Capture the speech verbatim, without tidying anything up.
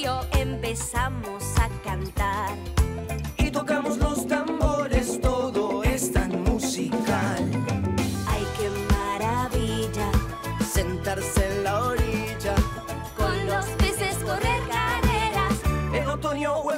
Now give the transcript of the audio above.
río empezamos a cantar. Y tocamos los tambores, todo es tan musical. ¡Ay, qué maravilla! Sentarse en la orilla, Con los peces correr carreras. en otoño o en